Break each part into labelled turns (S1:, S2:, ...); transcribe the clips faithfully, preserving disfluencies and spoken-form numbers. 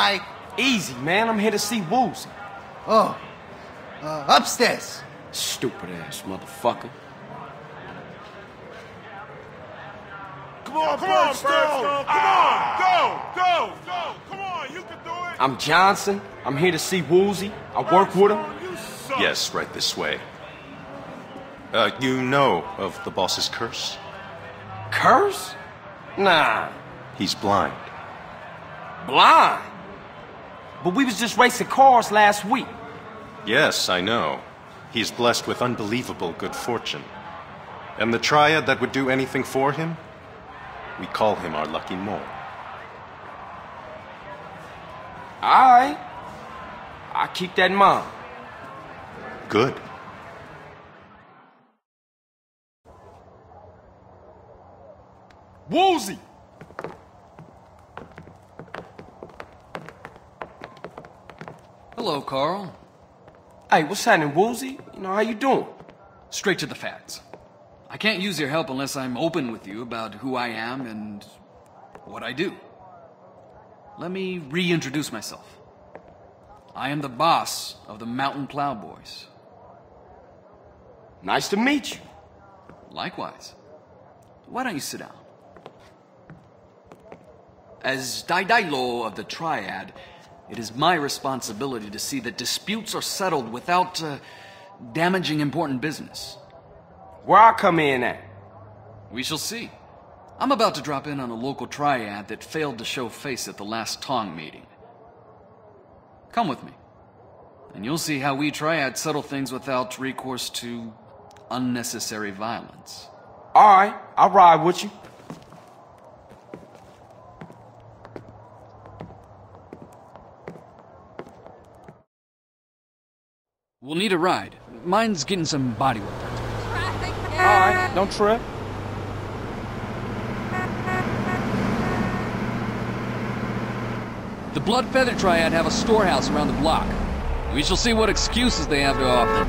S1: Mike?
S2: Easy, man. I'm here to see Woozie.
S1: Oh, uh, upstairs.
S2: Stupid ass motherfucker.
S3: Come on, come on, Birdstone. Come on, go, go, go. Come on, you can do it.
S2: I'm Johnson. I'm here to see Woozie. I work with him.
S4: Yes, right this way. Uh, you know of the boss's curse?
S2: Curse? Nah.
S4: He's blind.
S2: Blind? But we was just racing cars last week.
S4: Yes, I know. He's blessed with unbelievable good fortune. And the triad that would do anything for him? We call him our lucky mole.
S2: Alright. I'll keep that in mind.
S4: Good.
S2: Woozie!
S5: Hello, Carl.
S2: Hey, what's happening, Woozie? You know, how you doing?
S5: Straight to the facts. I can't use your help unless I'm open with you about who I am and what I do. Let me reintroduce myself. I am the boss of the Mountain Plowboys.
S2: Nice to meet you.
S5: Likewise. Why don't you sit down? As Daidailo of the Triad, it is my responsibility to see that disputes are settled without uh, damaging important business.
S2: Where I come in at?
S5: We shall see. I'm about to drop in on a local triad that failed to show face at the last Tong meeting. Come with me, and you'll see how we triads settle things without recourse to unnecessary violence.
S2: Alright, I'll ride with you.
S5: We'll need a ride. Mine's getting some body work done.
S2: Alright, don't trip.
S5: The Blood Feather Triad have a storehouse around the block. We shall see what excuses they have to offer.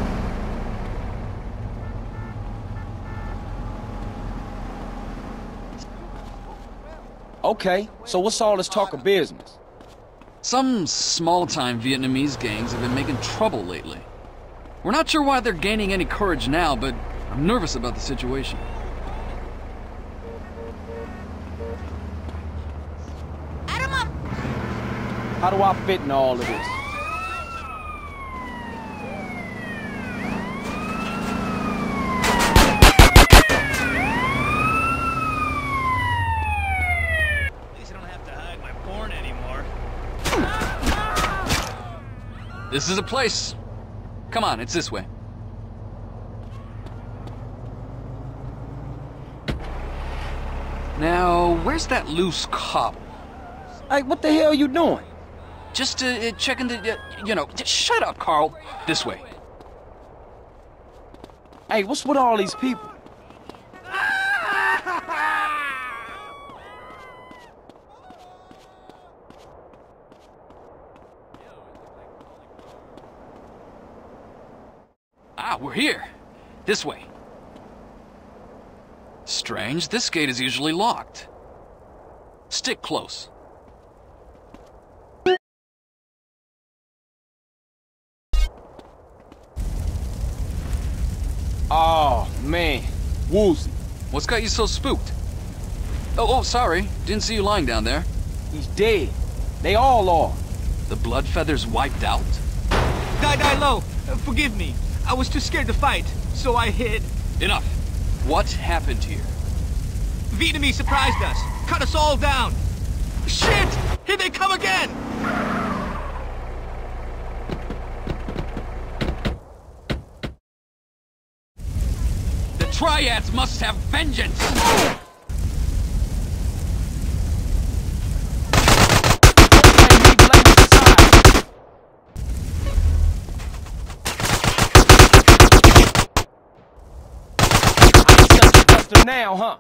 S6: Okay, so what's all this talk of business?
S5: Some small-time Vietnamese gangs have been making trouble lately. We're not sure why they're gaining any courage now, but I'm nervous about the situation.
S7: Add 'em up!
S6: How do I fit in all of this?
S8: At least I don't have to hide my porn anymore.
S5: This is a place. Come on, it's this way. Now, where's that loose cop?
S6: Hey, what the hell you doing?
S5: Just uh, uh, checking the, uh, you know, just shut up, Carl. This way.
S6: Hey, what's with all these people?
S5: Ah, we're here. This way. Strange, this gate is usually locked. Stick close.
S6: Oh, man. Woozie.
S5: What's got you so spooked? Oh, oh, sorry. Didn't see you lying down there.
S6: He's dead. They all are.
S5: The Blood Feathers wiped out?
S8: Daidailo, uh, forgive me. I was too scared to fight, so I hid.
S5: Enough. What happened here?
S8: Vietnamese surprised us, cut us all down. Shit! Here they come again!
S5: The Triads must have vengeance!
S6: Now, huh?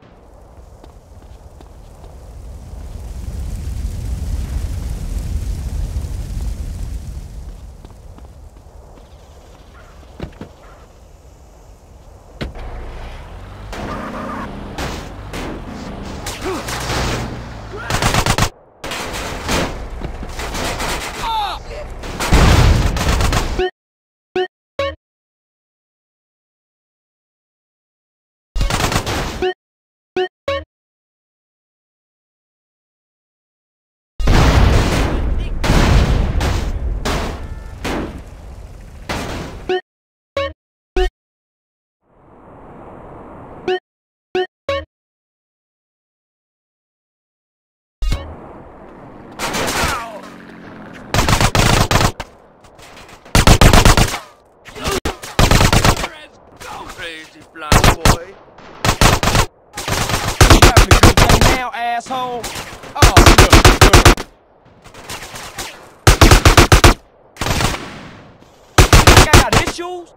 S6: got issues?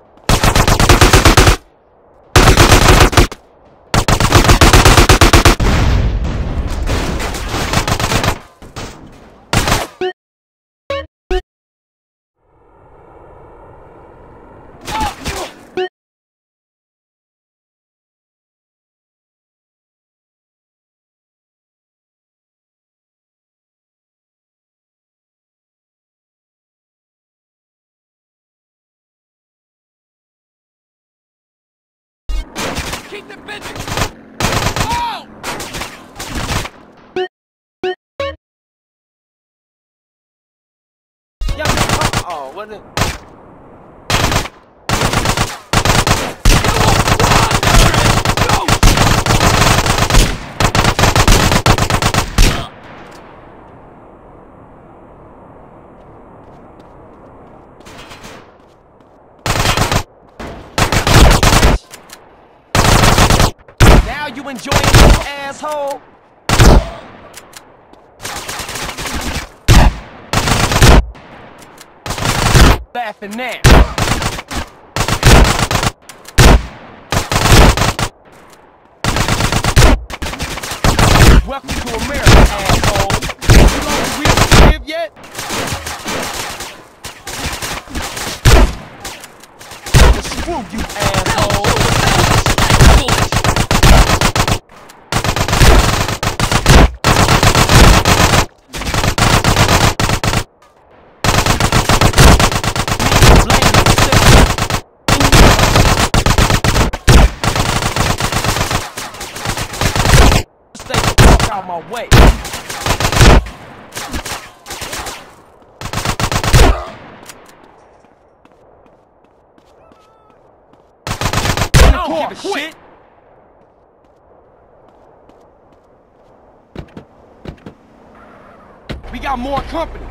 S5: Keep them busy! Oh!
S6: Yeah, oh, oh, what the... Now you enjoying this, asshole? Laughing now. Welcome to America, asshole. You know the reason to live yet? Screw you, asshole. Stay the fuck out my way. I don't give a shit. We got more company.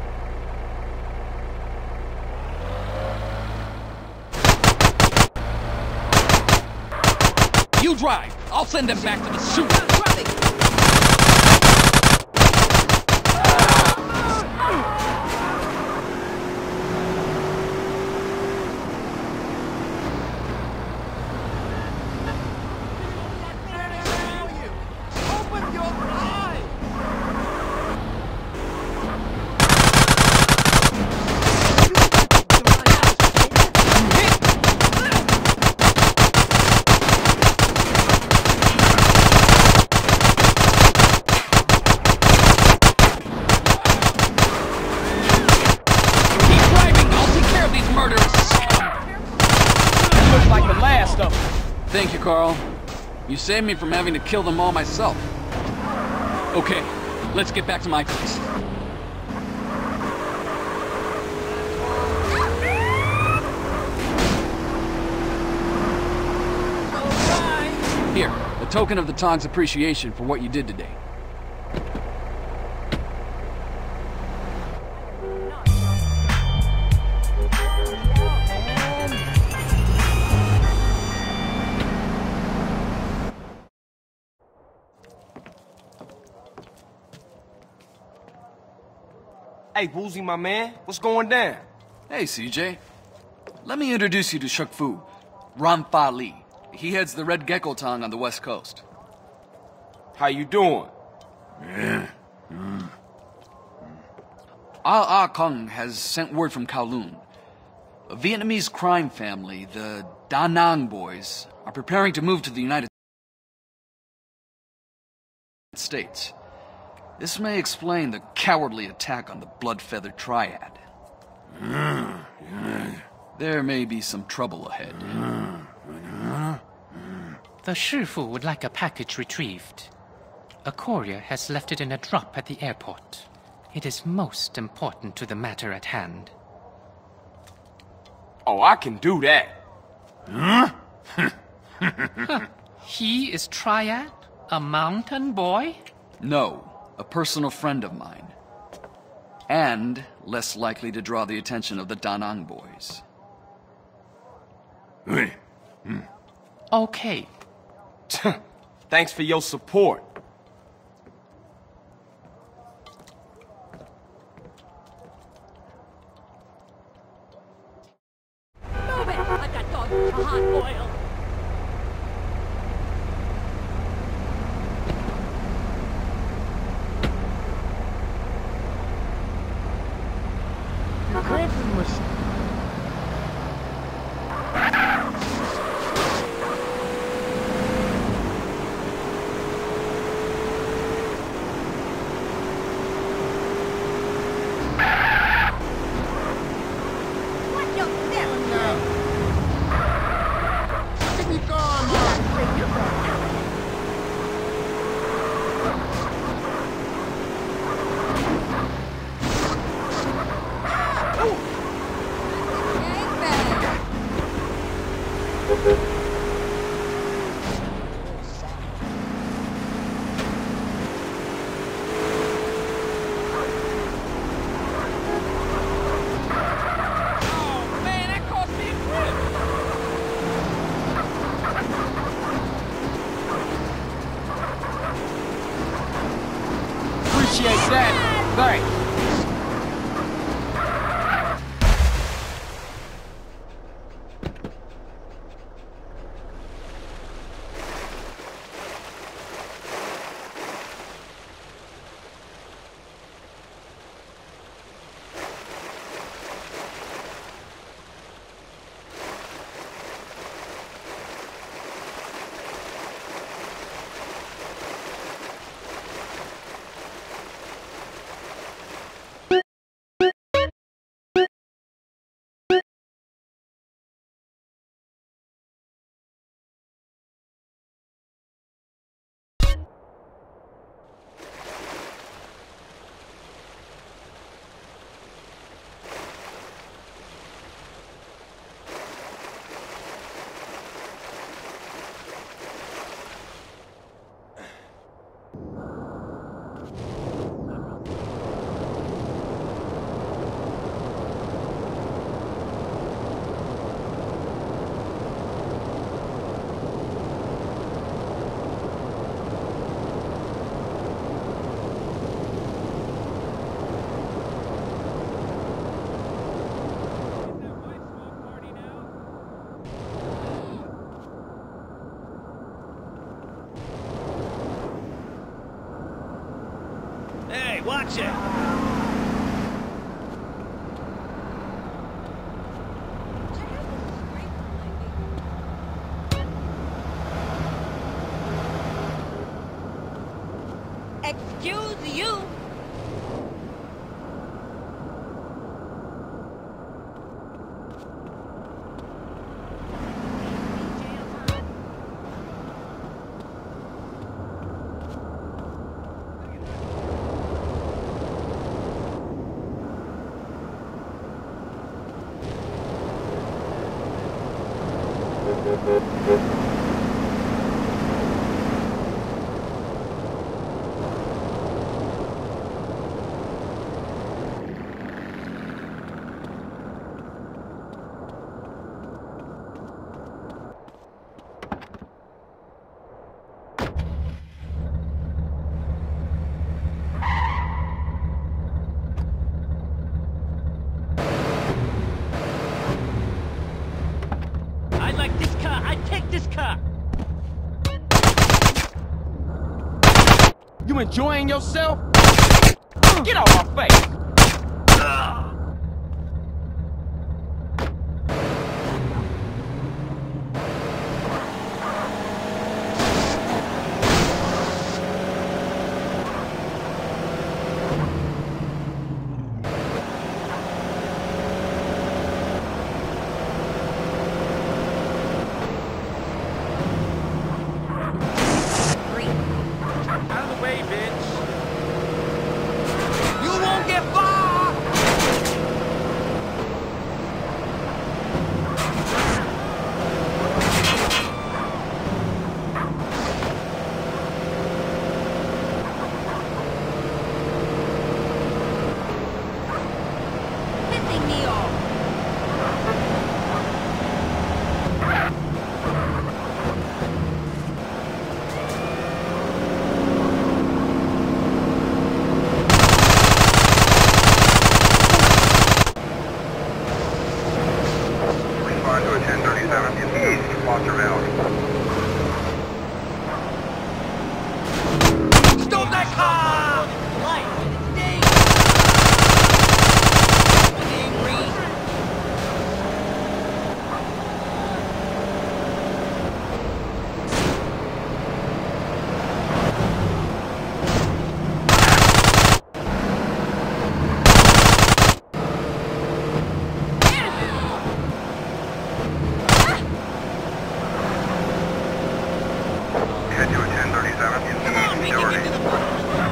S5: You drive. I'll send them back to the suit. Thank you, Carl. You saved me from having to kill them all myself. Okay, let's get back to my place. Here, a token of the Tong's appreciation for what you did today.
S6: Hey, Woozie, my man, what's going down?
S5: Hey, C J. Let me introduce you to Shuk Fu, Ramfa Li. He heads the Red Gecko Tong on the West Coast.
S6: How you doing?
S5: Ah Ah Kung has sent word from Kowloon. A Vietnamese crime family, the Da Nang boys, are preparing to move to the United States. This may explain the cowardly attack on the Blood-Feather Triad. There may be some trouble ahead.
S9: The Shifu would like a package retrieved. A courier has left it in a drop at the airport. It is most important to the matter at hand.
S6: Oh, I can do that.
S9: He is Triad? A mountain boy?
S5: No, a personal friend of mine. And less likely to draw the attention of the Da Nang boys.
S9: Okay.
S6: Thanks for your support.
S7: Move it! Hot oil.
S6: Cramping machine.
S7: What your feeling now?
S3: Keep me going, man.
S8: Oh, man, that cost me a grip.
S6: Appreciate that. Thanks.
S8: Hey, watch it.
S7: Excuse you.
S8: I like this car. I take this car.
S6: You enjoying yourself? Get off my face!
S8: Out of the way, bitch. You won't get far.
S7: Pissing me off.
S10: Respond to a ten thirty-seven. Roger Valley.
S8: Stop that car!
S7: Light. Stay. Angry.
S10: Head to a ten thirty-seven.
S7: Come on, we can get to the point.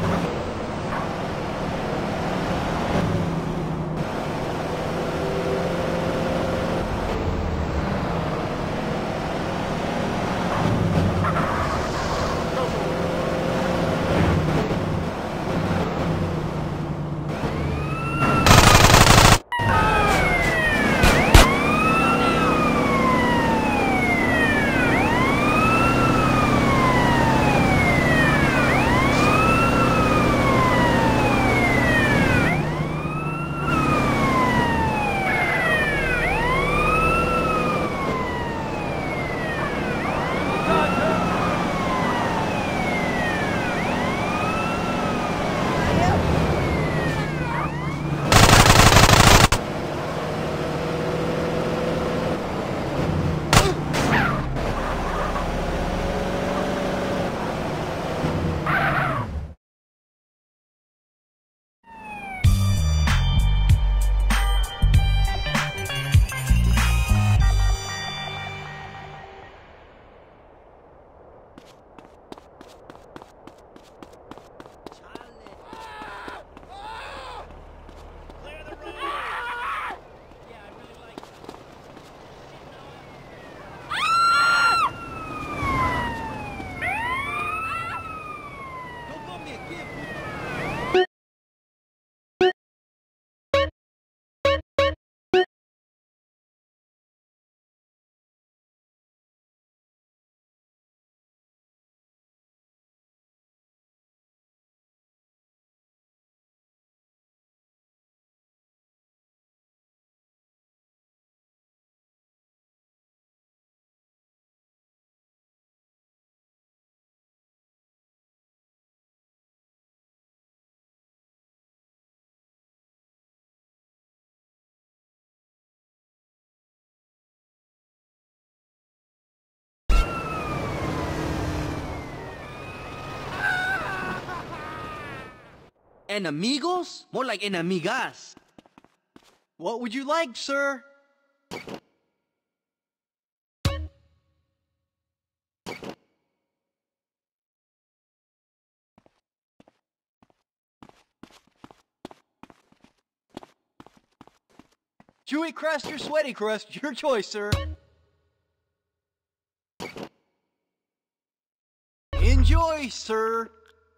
S11: Enemigos? More like enemigas. What would you like, sir? Chewy crust or sweaty crust, your choice, sir. Enjoy, sir.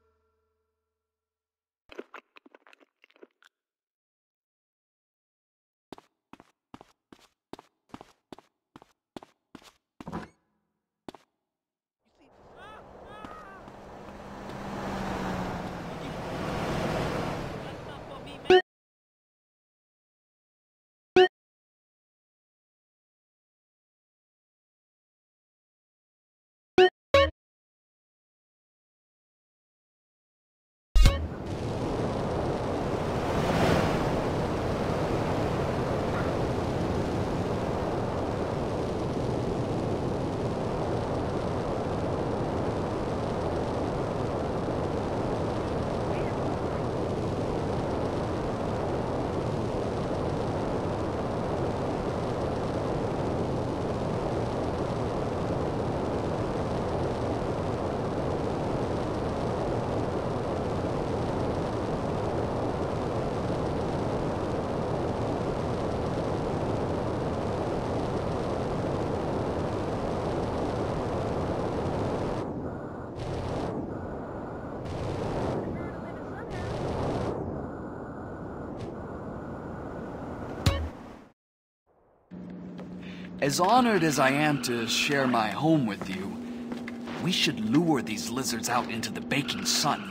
S5: As honored as I am to share my home with you, we should lure these lizards out into the baking sun.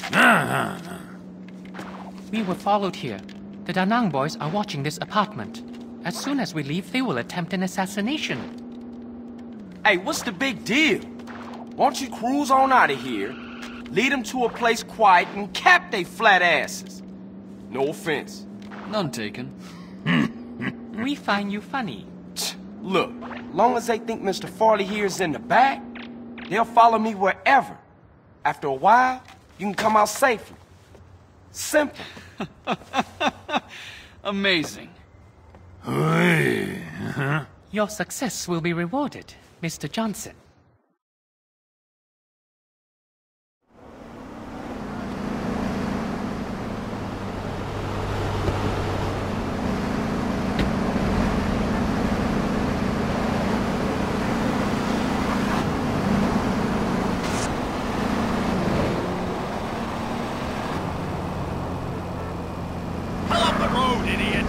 S9: We were followed here. The Da Nang boys are watching this apartment. As soon as we leave, they will attempt an assassination.
S2: Hey, what's the big deal? Why don't you cruise on out of here, lead them to a place quiet, and cap they flat asses? No offense.
S5: None taken.
S9: We find you funny.
S2: Look, long as they think Mister Farley here is in the back, they'll follow me wherever. After a while, you can come out safely. Simple.
S5: Amazing.
S9: Your success will be rewarded, Mister Johnson.
S3: Pull up the road, idiot!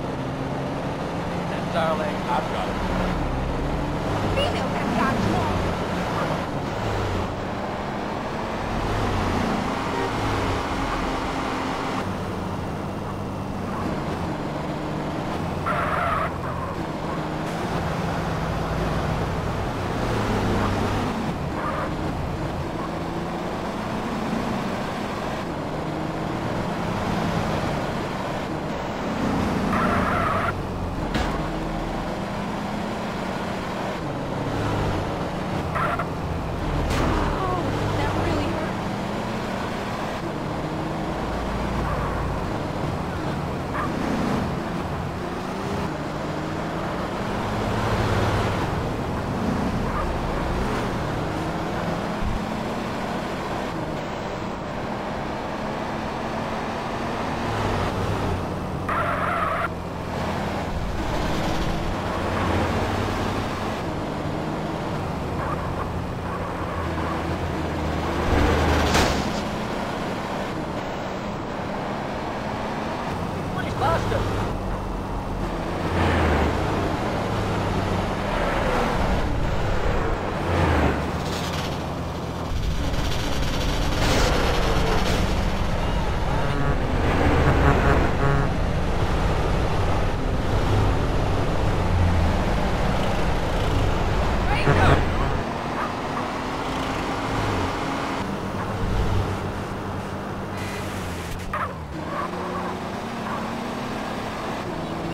S6: Darling, I've got it.
S12: Vino cambiato!